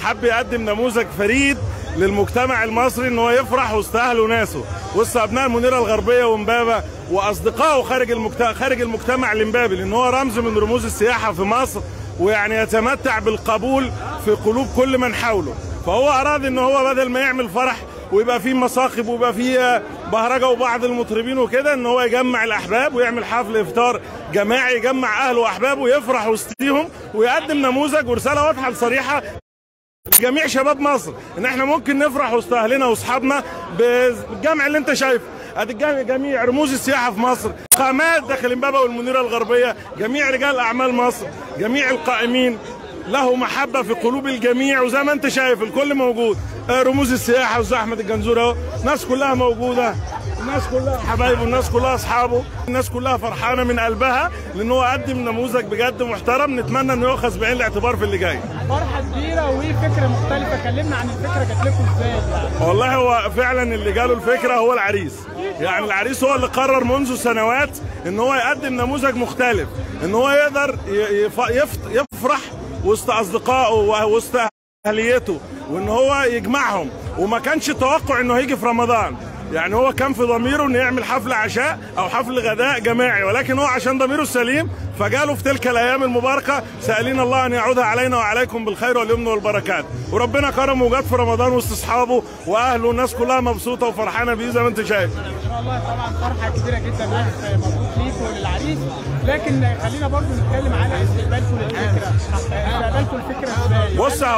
حب يقدم نموذج فريد للمجتمع المصري ان هو يفرح وسط اهله وناسه، وسط ابناء المنيره الغربيه وامبابه واصدقائه خارج المجتمع الامبابي، لان هو رمز من رموز السياحه في مصر، ويعني يتمتع بالقبول في قلوب كل من حوله. فهو اراد ان هو بدل ما يعمل فرح ويبقى فيه مصاخب ويبقى فيه بهرجه وبعض المطربين وكده، ان هو يجمع الاحباب ويعمل حفل افطار جماعي يجمع اهله واحبابه ويفرح وسطيهم، ويقدم نموذج ورساله واضحه وصريحه لجميع شباب مصر ان احنا ممكن نفرح وسط اهلنا واصحابنا بالجمع اللي انت شايفه. ادي جميع رموز السياحه في مصر، قامات داخل امبابه والمنيره الغربيه، جميع رجال اعمال مصر، جميع القائمين، له محبه في قلوب الجميع. وزي ما انت شايف الكل موجود، رموز السياحه واستاذ احمد الجنزوري اهو، الناس كلها موجوده، الناس كلها حبايبه، الناس كلها اصحابه، الناس كلها فرحانه من قلبها لان هو قدم نموذج بجد محترم. نتمنى انه يؤخذ بعين الاعتبار في اللي جاي. فرحه كبيره وفكره مختلفه، كلمنا عن الفكره جات لكم ازاي يعني؟ والله هو فعلا اللي جاله الفكره هو العريس، يعني العريس هو اللي قرر منذ سنوات ان هو يقدم نموذج مختلف، ان هو يقدر يفرح وسط اصدقائه ووسط اهليته، وان هو يجمعهم. وما كانش توقع انه هيجي في رمضان، يعني هو كان في ضميره انه يعمل حفل عشاء او حفل غداء جماعي، ولكن هو عشان ضميره السليم فجاله في تلك الايام المباركه، سائلين الله ان يعودها علينا وعليكم بالخير واليمن والبركات. وربنا كرمه وجات في رمضان وسط اصحابه واهله، والناس كلها مبسوطه وفرحانه بيه زي ما انت شايف. ان شاء الله طبعا فرحه كبيره جدا، مبروك ليكم وللعريس. لكن خلينا برضو نتكلم على استقبالكم للفكره، استقبالكم الفكره ازاي؟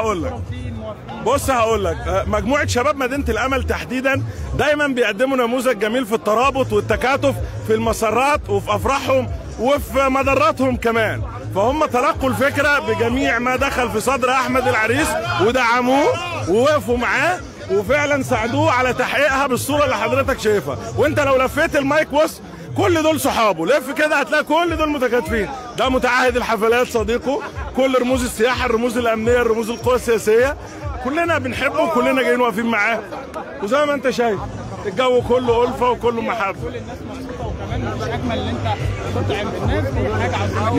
بص هقول لك، مجموعه شباب مدينه الامل تحديدا دايما بيقدموا نموذج جميل في الترابط والتكاتف في المسرات وفي افراحهم وفي مضراتهم كمان. فهم تلقوا الفكره بجميع ما دخل في صدر احمد العريس ودعموه ووقفوا معاه وفعلا ساعدوه على تحقيقها بالصوره اللي حضرتك شايفها. وانت لو لفيت المايك بص كل دول صحابه، لف كده هتلاقي كل دول متكاتفين. ده متعهد الحفلات صديقه، كل رموز السياحه، الرموز الامنيه، الرموز القوى السياسيه، كلنا بنحبه وكلنا جايين واقفين معاه. وزي ما انت شايف الجو كله ألفة وكله محبه. كل الناس مبسوطه، وكمان مش اجمل ان انت تطعم الناس، دي حاجه عظيمه.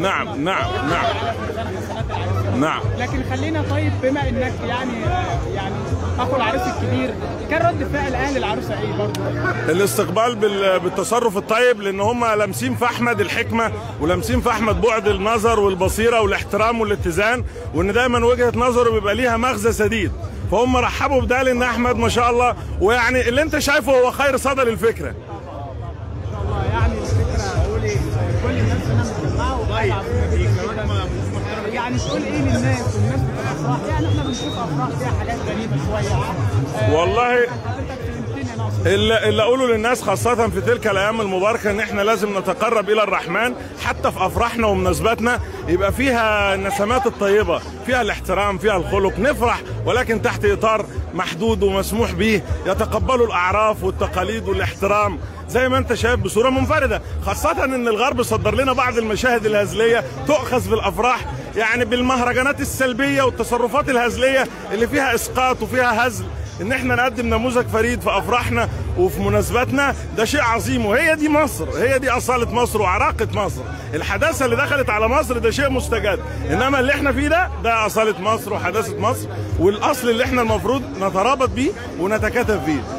نعم. لكن خلينا طيب، بما انك يعني اخو العريس الكبير، كان رد فعل اهل العروسه ايه برضه؟ الاستقبال بالتصرف الطيب، لان هم لامسين في احمد الحكمه ولامسين في احمد بعد النظر والبصيره والاحترام والاتزان، وان دايما وجهه نظره بيبقى ليها مغزى سديد. فهم رحبوا بده لان احمد ما شاء الله، ويعني اللي انت شايفه هو خير صدى للفكره. ما شاء الله، يعني الفكره قولي كل الناس هنا متجمعه يعني تقول ايه للناس والناس بتبقى افراح؟ يعني احنا بنشوف افراح فيها حاجات غريبه شويه. والله اللي اقوله للناس خاصه في تلك الايام المباركه ان احنا لازم نتقرب الى الرحمن، حتى في افراحنا ومناسباتنا يبقى فيها النسمات الطيبه، فيها الاحترام، فيها الخلق، نفرح ولكن تحت اطار محدود ومسموح به، يتقبلوا الاعراف والتقاليد والاحترام زي ما انت شايف بصوره منفرده. خاصه ان الغرب صدر لنا بعض المشاهد الهزليه تؤخذ في الافراح، يعني بالمهرجانات السلبيه والتصرفات الهزليه اللي فيها اسقاط وفيها هزل. ان احنا نقدم نموذج فريد في افراحنا وفي مناسباتنا ده شيء عظيم، وهي دي مصر، هي دي اصاله مصر وعراقه مصر. الحداثه اللي دخلت على مصر ده شيء مستجد، انما اللي احنا فيه ده اصاله مصر وحداثه مصر، والاصل اللي احنا المفروض نترابط بيه ونتكاتف بيه.